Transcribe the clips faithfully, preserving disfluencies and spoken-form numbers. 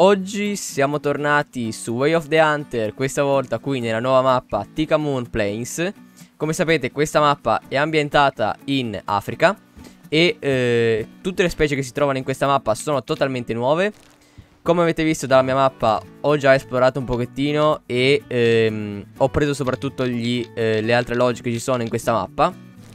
Oggi siamo tornati su Way of the Hunter, questa volta qui nella nuova mappa Tika Moon Plains. Come sapete questa mappa è ambientata in Africa e eh, tutte le specie che si trovano in questa mappa sono totalmente nuove. Come avete visto dalla mia mappa ho già esplorato un pochettino e ehm, ho preso soprattutto gli, eh, le altre lodge che ci sono in questa mappa.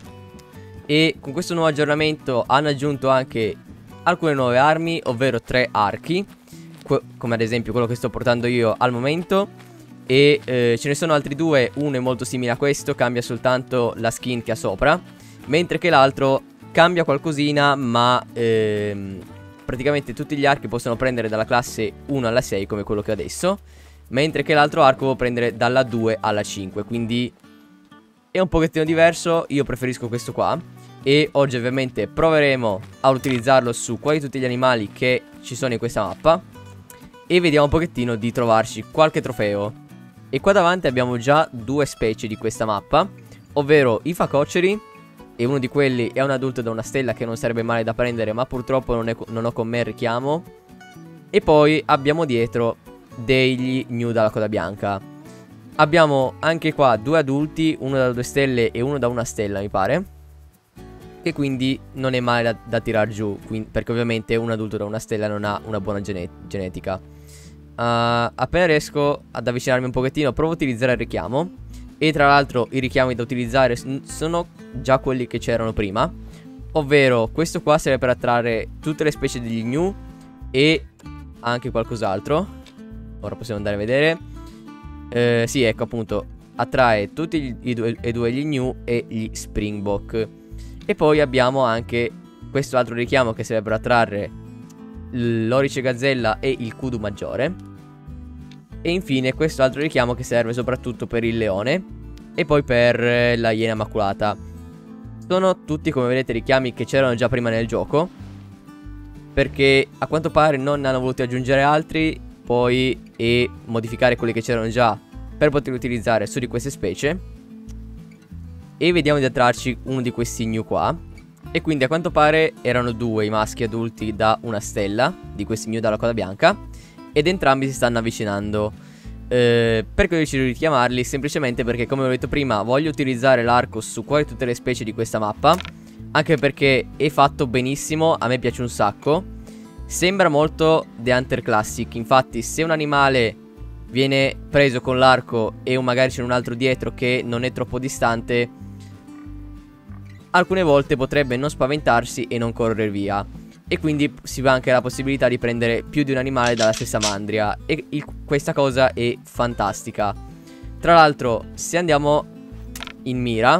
E con questo nuovo aggiornamento hanno aggiunto anche alcune nuove armi, ovvero tre archi, come ad esempio quello che sto portando io al momento. E eh, ce ne sono altri due, uno è molto simile a questo, cambia soltanto la skin che ha sopra, mentre che l'altro cambia qualcosina, ma ehm, praticamente tutti gli archi possono prendere dalla classe uno alla sei come quello che ho adesso, mentre che l'altro arco può prendere dalla due alla cinque, quindi è un pochettino diverso. Io preferisco questo qua e oggi ovviamente proveremo a utilizzarlo su quasi tutti gli animali che ci sono in questa mappa e vediamo un pochettino di trovarci qualche trofeo. E qua davanti abbiamo già due specie di questa mappa, ovvero i facoceri, e uno di quelli è un adulto da una stella che non sarebbe male da prendere, ma purtroppo non, è, non ho con me il richiamo. E poi abbiamo dietro degli gnu dalla coda bianca. Abbiamo anche qua due adulti, uno da due stelle e uno da una stella mi pare, che quindi non è male da, da tirar giù, quindi, perché ovviamente un adulto da una stella non ha una buona gene genetica. Uh, appena riesco ad avvicinarmi un pochettino provo a utilizzare il richiamo. E tra l'altro i richiami da utilizzare sono già quelli che c'erano prima, ovvero questo qua serve per attrarre tutte le specie degli gnu e anche qualcos'altro. Ora possiamo andare a vedere. eh, Sì, ecco appunto, attrae tutti gli, i, due, i due gli gnu e gli springbok. E poi abbiamo anche questo altro richiamo che serve per attrarre l'orice gazzella e il kudu maggiore. E infine questo altro richiamo che serve soprattutto per il leone e poi per la iena maculata. Sono tutti, come vedete, richiami che c'erano già prima nel gioco, perché a quanto pare non ne hanno voluti aggiungere altri poi e modificare quelli che c'erano già per poterli utilizzare su di queste specie. E vediamo di attrarci uno di questi gnu qua. E quindi a quanto pare erano due i maschi adulti da una stella di questi gnu dalla coda bianca, ed entrambi si stanno avvicinando. eh, Perché ho deciso di richiamarli? Semplicemente perché, come ho detto prima, voglio utilizzare l'arco su quasi tutte le specie di questa mappa, anche perché è fatto benissimo, a me piace un sacco. Sembra molto The Hunter Classic. Infatti se un animale viene preso con l'arco e magari c'è un altro dietro che non è troppo distante, alcune volte potrebbe non spaventarsi e non correre via. E quindi si va anche la possibilità di prendere più di un animale dalla stessa mandria. E il, questa cosa è fantastica. Tra l'altro, se andiamo in mira,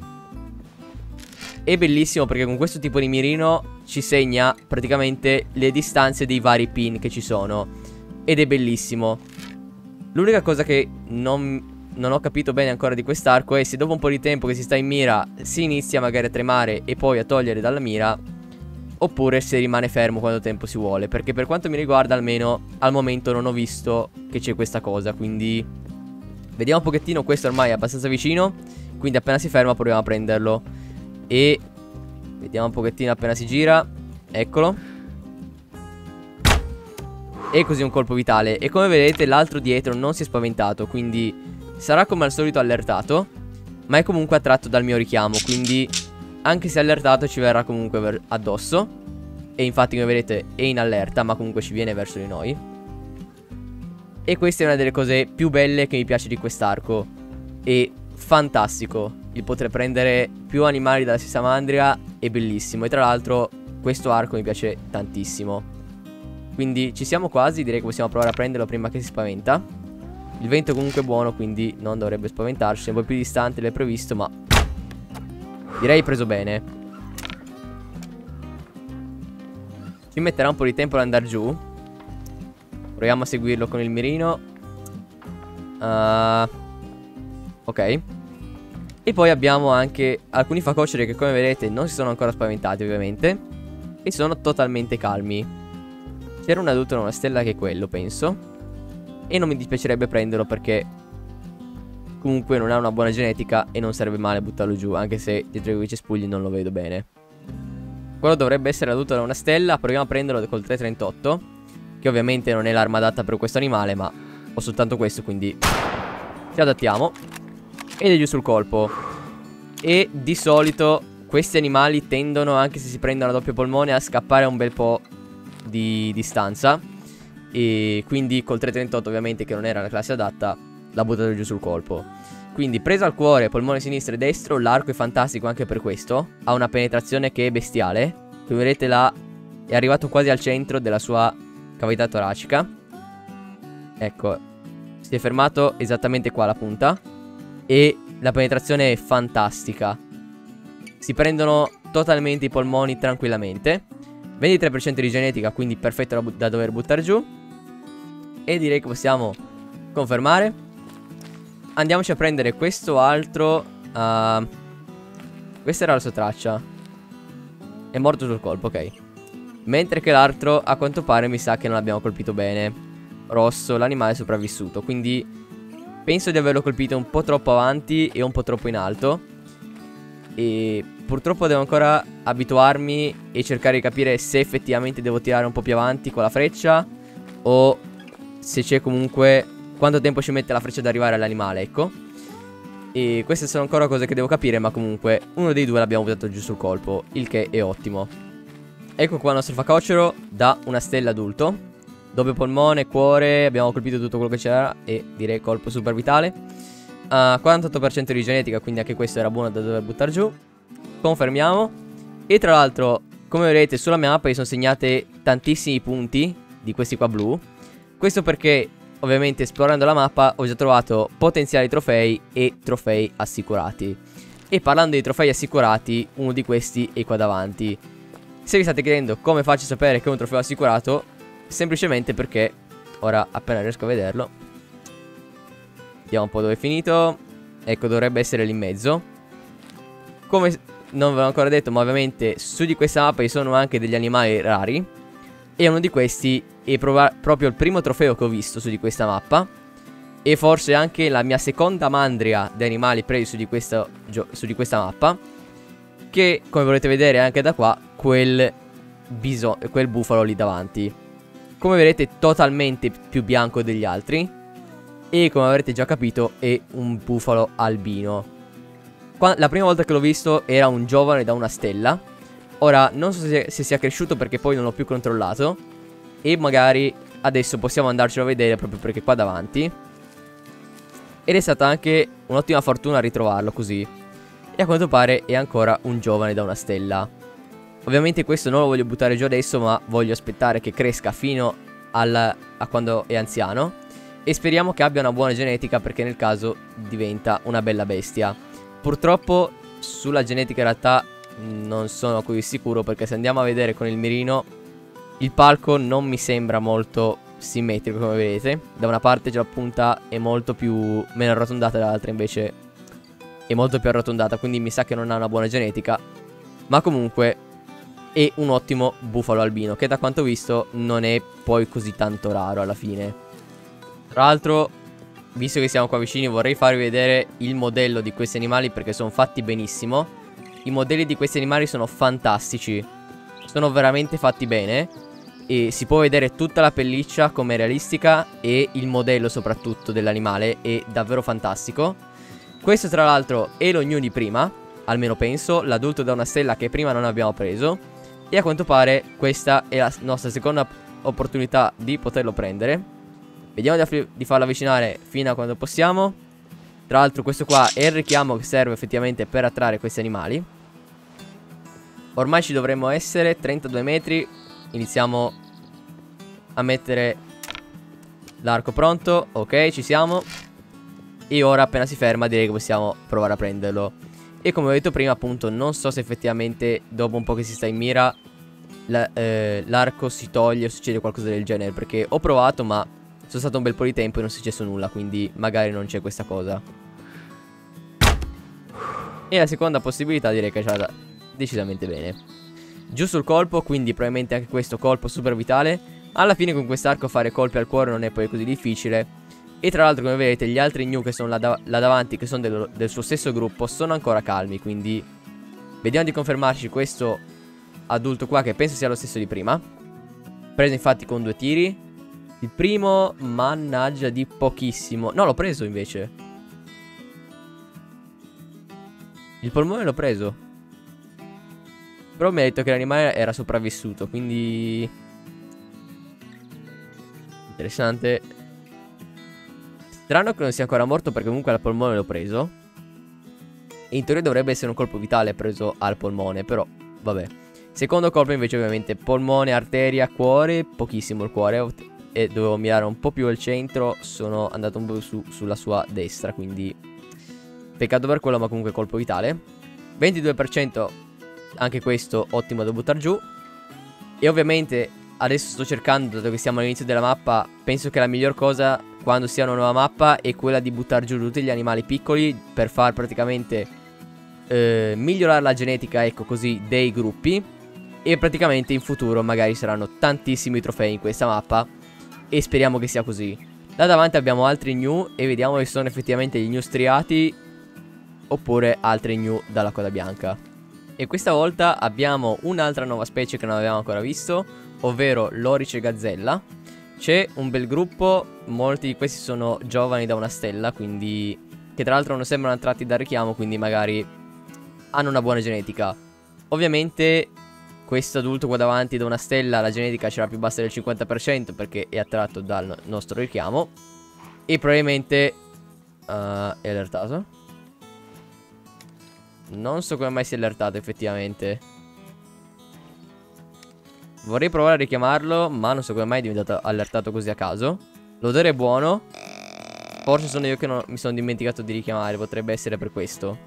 è bellissimo perché con questo tipo di mirino ci segna praticamente le distanze dei vari pin che ci sono. Ed è bellissimo. L'unica cosa che non, non ho capito bene ancora di quest'arco è se dopo un po' di tempo che si sta in mira si inizia magari a tremare e poi a togliere dalla mira, oppure se rimane fermo quanto tempo si vuole. Perché per quanto mi riguarda, almeno al momento non ho visto che c'è questa cosa. Quindi vediamo un pochettino. Questo ormai è abbastanza vicino, quindi appena si ferma proviamo a prenderlo. E vediamo un pochettino appena si gira. Eccolo. E così un colpo vitale. E come vedete l'altro dietro non si è spaventato, quindi sarà come al solito allertato, ma è comunque attratto dal mio richiamo, quindi anche se allertato ci verrà comunque addosso. E infatti come vedete è in allerta, ma comunque ci viene verso di noi. E questa è una delle cose più belle che mi piace di quest'arco. È fantastico il poter prendere più animali dalla stessa mandria, è bellissimo. E tra l'altro questo arco mi piace tantissimo. Quindi ci siamo quasi, direi che possiamo provare a prenderlo prima che si spaventa. Il vento è comunque buono, quindi non dovrebbe spaventarci. È un po' più distante del previsto, ma direi preso bene. Ci metterà un po' di tempo ad andare giù. Proviamo a seguirlo con il mirino. uh, Ok. E poi abbiamo anche alcuni facoceri che, come vedete, non si sono ancora spaventati ovviamente, e sono totalmente calmi. C'era un adulto da una stella che è quello, penso, e non mi dispiacerebbe prenderlo perché comunque non ha una buona genetica e non sarebbe male buttarlo giù, anche se dietro quei cespugli non lo vedo bene. Quello dovrebbe essere adulto da una stella. Proviamo a prenderlo col tre trentotto. che ovviamente non è l'arma adatta per questo animale, ma ho soltanto questo, quindi ci adattiamo. Ed è giù sul colpo. E di solito questi animali tendono, anche se si prendono a doppio polmone, a scappare a un bel po' di distanza. E quindi col tre trentotto, ovviamente, che non era la classe adatta, l'ha buttato giù sul colpo. Quindi presa al cuore, polmone sinistro e destro. L'arco è fantastico anche per questo. Ha una penetrazione che è bestiale. Come vedete là è arrivato quasi al centro della sua cavità toracica. Ecco, si è fermato esattamente qua alla punta. E la penetrazione è fantastica. Si prendono totalmente i polmoni tranquillamente. ventitré per cento di genetica, quindi perfetto da, da dover buttare giù. E direi che possiamo confermare. Andiamoci a prendere questo altro. uh, Questa era la sua traccia. È morto sul colpo, ok. Mentre che l'altro, a quanto pare, mi sa che non l'abbiamo colpito bene. Rosso, l'animale è sopravvissuto. Quindi penso di averlo colpito un po' troppo avanti e un po' troppo in alto. E purtroppo devo ancora abituarmi e cercare di capire se effettivamente devo tirare un po' più avanti con la freccia, o se c'è comunque quanto tempo ci mette la freccia ad arrivare all'animale, ecco. E queste sono ancora cose che devo capire, ma comunque uno dei due l'abbiamo buttato giù sul colpo, il che è ottimo. Ecco qua il nostro facocero da una stella adulto. Doppio polmone, cuore, abbiamo colpito tutto quello che c'era e direi colpo super vitale. uh, quarantotto per cento di genetica, quindi anche questo era buono da dover buttare giù. Confermiamo. E tra l'altro, come vedete sulla mia mappa, mi sono segnate tantissimi punti di questi qua blu. Questo perché ovviamente esplorando la mappa ho già trovato potenziali trofei e trofei assicurati. E parlando di trofei assicurati, uno di questi è qua davanti. Se vi state chiedendo come faccio a sapere che è un trofeo assicurato, semplicemente perché ora appena riesco a vederlo, vediamo un po' dove è finito. Ecco, dovrebbe essere lì in mezzo. Come non ve l'ho ancora detto, ma ovviamente su di questa mappa ci sono anche degli animali rari. E uno di questi è proprio il primo trofeo che ho visto su di questa mappa. E forse anche la mia seconda mandria di animali presi su di, questo, su di questa mappa. Che, come volete vedere anche da qua, quel, quel bufalo lì davanti. Come vedete, totalmente più bianco degli altri. E come avrete già capito, è un bufalo albino. Qua, la prima volta che l'ho visto era un giovane da una stella. Ora, non so se, se sia cresciuto perché poi non l'ho più controllato. E magari adesso possiamo andarcelo a vedere proprio perché qua davanti. Ed è stata anche un'ottima fortuna ritrovarlo così. E a quanto pare è ancora un giovane da una stella. Ovviamente questo non lo voglio buttare giù adesso, ma voglio aspettare che cresca fino al, a quando è anziano. E speriamo che abbia una buona genetica, perché nel caso diventa una bella bestia. Purtroppo sulla genetica in realtà non sono così sicuro, perché se andiamo a vedere con il mirino il palco non mi sembra molto simmetrico, come vedete. Da una parte già la punta è molto più meno arrotondata, dall'altra invece è molto più arrotondata, quindi mi sa che non ha una buona genetica. Ma comunque è un ottimo bufalo albino, che da quanto ho visto non è poi così tanto raro alla fine. Tra l'altro, visto che siamo qua vicini, vorrei farvi vedere il modello di questi animali, perché sono fatti benissimo. I modelli di questi animali sono fantastici, sono veramente fatti bene. E si può vedere tutta la pelliccia come realistica, e il modello soprattutto dell'animale è davvero fantastico. Questo tra l'altro è lo new di prima, almeno penso, l'adulto da una stella che prima non abbiamo preso. E a quanto pare questa è la nostra seconda opportunità di poterlo prendere. Vediamo di, di farlo avvicinare fino a quando possiamo. Tra l'altro questo qua è il richiamo che serve effettivamente per attrarre questi animali. Ormai ci dovremmo essere, trentadue metri. Iniziamo a mettere l'arco pronto. Ok, ci siamo. E ora appena si ferma direi che possiamo provare a prenderlo. E come ho detto prima, appunto, non so se effettivamente dopo un po' che si sta in mira l'arco eh, si toglie o succede qualcosa del genere, perché ho provato ma sono stato un bel po' di tempo e non è successo nulla, quindi magari non c'è questa cosa. E la seconda possibilità direi che ce l'ha decisamente bene. Giù sul colpo, quindi probabilmente anche questo colpo super vitale. Alla fine con quest'arco fare colpi al cuore non è poi così difficile. E tra l'altro, come vedete, gli altri new che sono là, da là davanti, che sono del, del suo stesso gruppo, sono ancora calmi. Quindi vediamo di confermarci questo adulto qua, che penso sia lo stesso di prima. Preso infatti con due tiri. Il primo, mannaggia di pochissimo. No, l'ho preso invece. Il polmone l'ho preso. Però mi ha detto che l'animale era sopravvissuto, quindi... Interessante. Strano che non sia ancora morto perché comunque al polmone l'ho preso. E in teoria dovrebbe essere un colpo vitale preso al polmone, però vabbè. Secondo colpo invece ovviamente polmone, arteria, cuore, pochissimo il cuore. E dovevo mirare un po' più al centro, sono andato un po' su, sulla sua destra, quindi peccato per quello, ma comunque colpo vitale. ventidue per cento, anche questo ottimo da buttare giù. E ovviamente adesso sto cercando, dato che siamo all'inizio della mappa, penso che la miglior cosa quando sia una nuova mappa è quella di buttare giù tutti gli animali piccoli per far praticamente eh, migliorare la genetica, ecco così, dei gruppi. E praticamente in futuro magari saranno tantissimi trofei in questa mappa e speriamo che sia così. Da davanti abbiamo altri new e vediamo se sono effettivamente gli new striati oppure altri new dalla coda bianca. E questa volta abbiamo un'altra nuova specie che non avevamo ancora visto, ovvero l'orice gazzella. C'è un bel gruppo, molti di questi sono giovani da una stella, quindi che tra l'altro non sembrano attratti dal richiamo, quindi magari hanno una buona genetica. Ovviamente questo adulto qua davanti da una stella, la genetica ce l'ha più bassa del cinquanta per cento perché è attratto dal nostro richiamo. E probabilmente uh, è allertato. Non so come mai si è allertato effettivamente. Vorrei provare a richiamarlo, ma non so come mai è diventato allertato così a caso. L'odore è buono. Forse sono io che non, mi sono dimenticato di richiamare, potrebbe essere per questo.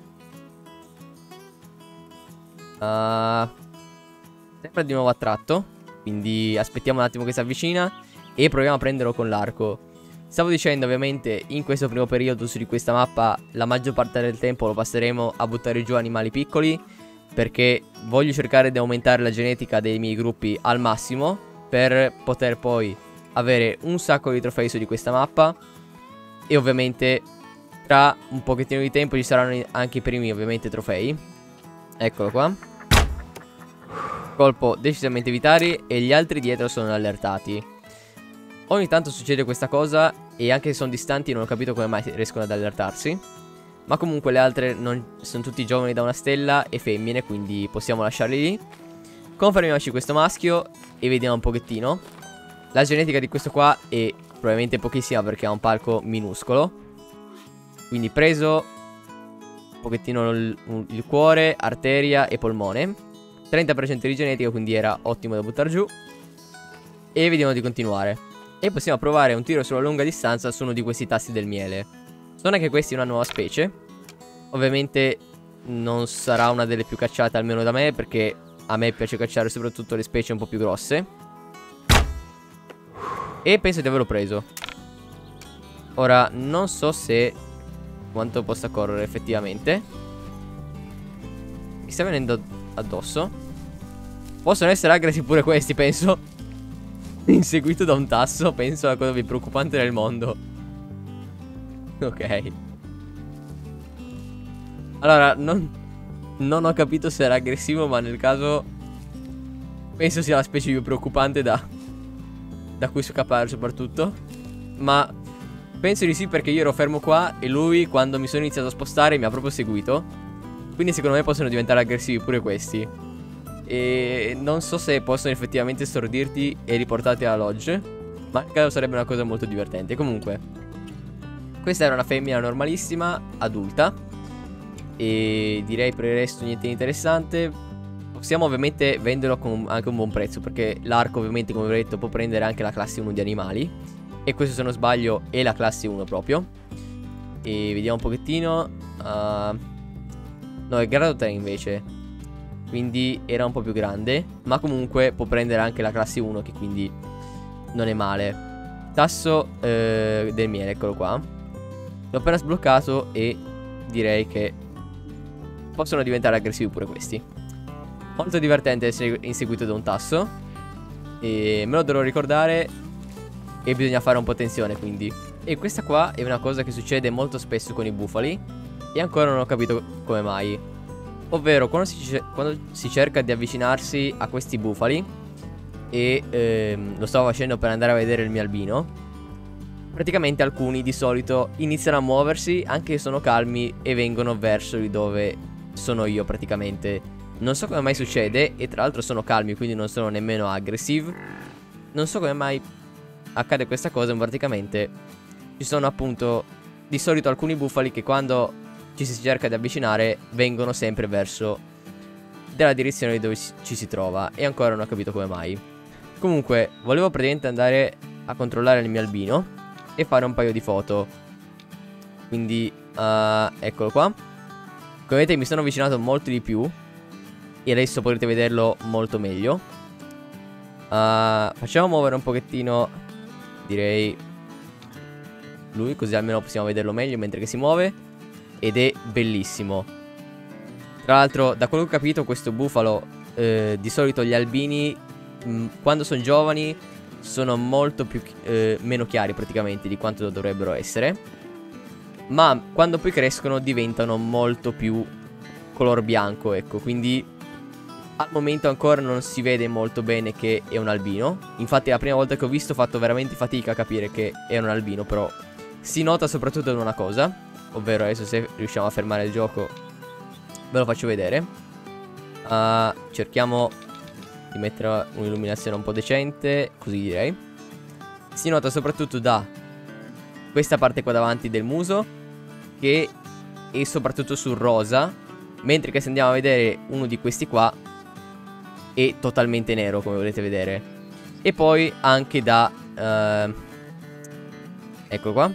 Uh, Sembra di nuovo attratto, quindi aspettiamo un attimo che si avvicina e proviamo a prenderlo con l'arco. Stavo dicendo, ovviamente, in questo primo periodo su di questa mappa la maggior parte del tempo lo passeremo a buttare giù animali piccoli, perché voglio cercare di aumentare la genetica dei miei gruppi al massimo per poter poi avere un sacco di trofei su di questa mappa. E ovviamente tra un pochettino di tempo ci saranno anche i primi ovviamente trofei. Eccolo qua. Colpo decisamente vitale e gli altri dietro sono allertati. Ogni tanto succede questa cosa e anche se sono distanti non ho capito come mai riescono ad allertarsi. Ma comunque le altre non, sono tutti giovani da una stella e femmine, quindi possiamo lasciarli lì. Confermiamoci questo maschio e vediamo un pochettino. La genetica di questo qua è probabilmente pochissima perché ha un palco minuscolo. Quindi preso un pochettino il, il cuore, arteria e polmone. trenta per cento di genetica, quindi era ottimo da buttare giù. E vediamo di continuare. E possiamo provare un tiro sulla lunga distanza su uno di questi tassi del miele. Sono anche questi una nuova specie. Ovviamente non sarà una delle più cacciate, almeno da me, perché a me piace cacciare soprattutto le specie un po' più grosse. E penso di averlo preso. Ora non so se quanto possa correre effettivamente. Mi sta venendo addosso. Possono essere aggressivi pure questi, penso. Inseguito da un tasso, penso la cosa più preoccupante del mondo. Ok. Allora, non, non ho capito se era aggressivo, ma nel caso penso sia la specie più preoccupante da, da cui scappare soprattutto. Ma penso di sì, perché io ero fermo qua e lui quando mi sono iniziato a spostare mi ha proprio seguito. Quindi secondo me possono diventare aggressivi pure questi. E non so se possono effettivamente stordirti e riportarti alla lodge, ma nel caso sarebbe una cosa molto divertente. Comunque questa era una femmina normalissima, adulta. E direi per il resto niente di interessante. Possiamo ovviamente venderlo con anche un buon prezzo, perché l'arco ovviamente, come vi ho detto, può prendere anche la classe uno di animali. E questo, se non sbaglio, è la classe uno proprio. E vediamo un pochettino. uh, No, è grado tre invece, quindi era un po' più grande. Ma comunque può prendere anche la classe uno, che quindi non è male. Tasso eh, del miele, eccolo qua. L'ho appena sbloccato e direi che possono diventare aggressivi pure questi. Molto divertente essere inseguito da un tasso. E me lo dovrò ricordare. E bisogna fare un po' attenzione, quindi. E questa qua è una cosa che succede molto spesso con i bufali e ancora non ho capito come mai. Ovvero quando si, quando si cerca di avvicinarsi a questi bufali, e ehm, lo stavo facendo per andare a vedere il mio albino, praticamente alcuni di solito iniziano a muoversi anche se sono calmi e vengono verso di dove sono io praticamente. Non so come mai succede, e tra l'altro sono calmi, quindi non sono nemmeno aggressive. Non so come mai accade questa cosa, ma praticamente ci sono appunto di solito alcuni bufali che quando ci si cerca di avvicinare vengono sempre verso della direzione di dove ci si trova, e ancora non ho capito come mai. Comunque volevo praticamente andare a controllare il mio albino e fare un paio di foto. Quindi uh, eccolo qua. Come vedete mi sono avvicinato molto di più e adesso potrete vederlo molto meglio. uh, Facciamo muovere un pochettino, direi, lui, così almeno possiamo vederlo meglio mentre che si muove. Ed è bellissimo. Tra l'altro, da quello che ho capito, questo bufalo, eh, di solito gli albini mh, quando sono giovani sono molto più eh, meno chiari praticamente di quanto dovrebbero essere, ma quando poi crescono diventano molto più color bianco, ecco. Quindi al momento ancora non si vede molto bene che è un albino. Infatti la prima volta che ho visto ho fatto veramente fatica a capire che è un albino, però si nota soprattutto in una cosa, ovvero adesso se riusciamo a fermare il gioco ve lo faccio vedere. uh, Cerchiamo di mettere un'illuminazione un po' decente, così direi. Si nota soprattutto da questa parte qua davanti del muso, che è soprattutto sul rosa, mentre che se andiamo a vedere uno di questi qua è totalmente nero, come volete vedere. E poi anche da uh, ecco qua,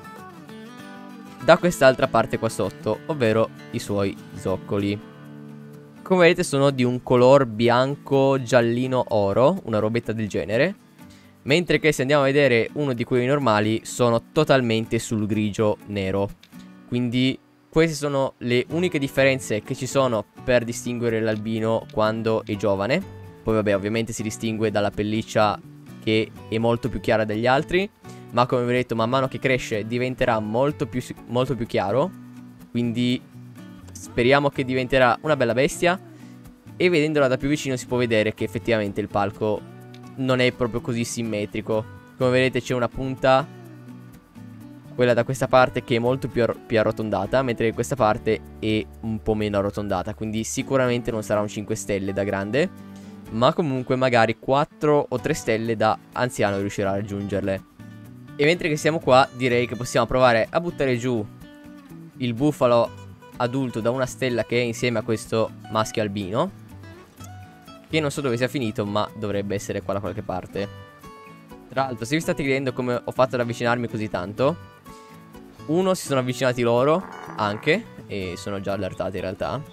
da quest'altra parte qua sotto, ovvero i suoi zoccoli. Come vedete sono di un color bianco giallino oro, una robetta del genere. Mentre che se andiamo a vedere uno di quelli normali sono totalmente sul grigio nero. Quindi queste sono le uniche differenze che ci sono per distinguere l'albino quando è giovane. Poi vabbè, ovviamente si distingue dalla pelliccia che è molto più chiara degli altri, ma come vi ho detto man mano che cresce diventerà molto più, molto più chiaro. Quindi speriamo che diventerà una bella bestia. E vedendola da più vicino si può vedere che effettivamente il palco non è proprio così simmetrico. Come vedete c'è una punta, quella da questa parte, che è molto più, ar più arrotondata, mentre questa parte è un po' meno arrotondata. Quindi sicuramente non sarà un cinque stelle da grande, ma comunque magari quattro o tre stelle da anziano riuscirà a raggiungerle. E mentre che siamo qua direi che possiamo provare a buttare giù il bufalo adulto da una stella che è insieme a questo maschio albino, che non so dove sia finito, ma dovrebbe essere qua da qualche parte. Tra l'altro, se vi state chiedendo come ho fatto ad avvicinarmi così tanto, uno, si sono avvicinati loro anche, e sono già allertati in realtà.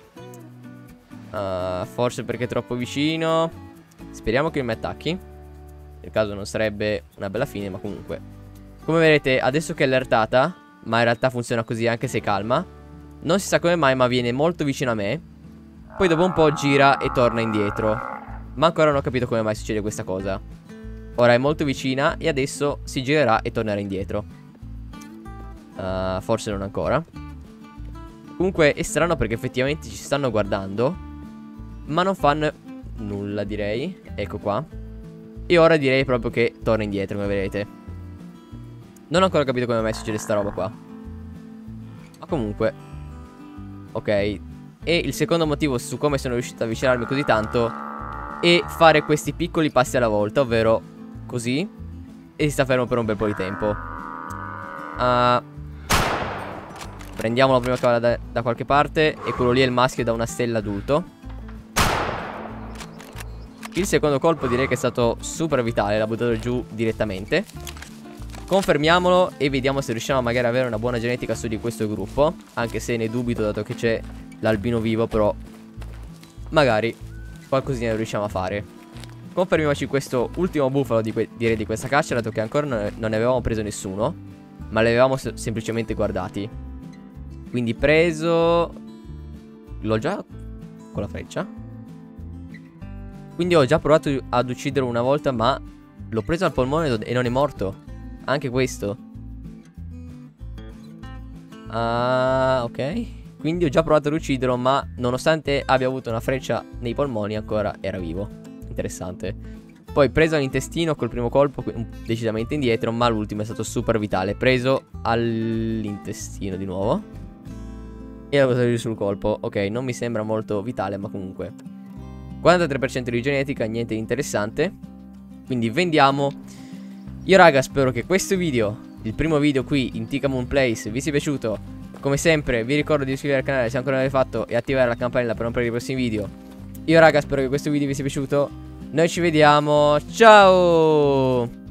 uh, Forse perché è troppo vicino. Speriamo che mi attacchi. Nel caso non sarebbe una bella fine, ma comunque, come vedete adesso che è allertata, ma in realtà funziona così anche se calma, non si sa come mai, ma viene molto vicino a me. Poi dopo un po' gira e torna indietro, ma ancora non ho capito come mai succede questa cosa. Ora è molto vicina e adesso si girerà e tornerà indietro. uh, Forse non ancora. Comunque è strano perché effettivamente ci stanno guardando, ma non fanno nulla, direi. Ecco qua. E ora direi proprio che torna indietro, come vedete. Non ho ancora capito come mai succede sta roba qua, ma comunque ok. E il secondo motivo su come sono riuscito ad avvicinarmi così tanto è fare questi piccoli passi alla volta, ovvero così, e si sta fermo per un bel po' di tempo. uh, Prendiamolo prima che vada da, da qualche parte. E quello lì è il maschio da una stella adulto. Il secondo colpo direi che è stato super vitale, l'ha buttato giù direttamente. Confermiamolo e vediamo se riusciamo magari ad avere una buona genetica su di questo gruppo, anche se ne dubito dato che c'è l'albino vivo, però magari qualcosina riusciamo a fare. Confermiamoci questo ultimo bufalo di, direi di questa caccia, dato che ancora non, non ne avevamo preso nessuno, ma li avevamo se semplicemente guardati. Quindi preso, l'ho già con la freccia. Quindi ho già provato ad ucciderlo una volta, ma l'ho preso al polmone e non è morto. Anche questo. Ah, ok. Quindi ho già provato ad ucciderlo, ma nonostante abbia avuto una freccia nei polmoni ancora era vivo. Interessante. Poi preso all'intestino col primo colpo, decisamente indietro, ma l'ultimo è stato super vitale. Preso all'intestino di nuovo e l'avevo salito sul colpo. Ok, non mi sembra molto vitale, ma comunque quarantatré per cento di genetica, niente di interessante. Quindi vendiamo. Io raga spero che questo video, il primo video qui in Tika-Moon Plays, vi sia piaciuto. Come sempre vi ricordo di iscrivervi al canale se ancora non l'avete fatto e attivare la campanella per non perdere i prossimi video. Io raga spero che questo video vi sia piaciuto. Noi ci vediamo. Ciao.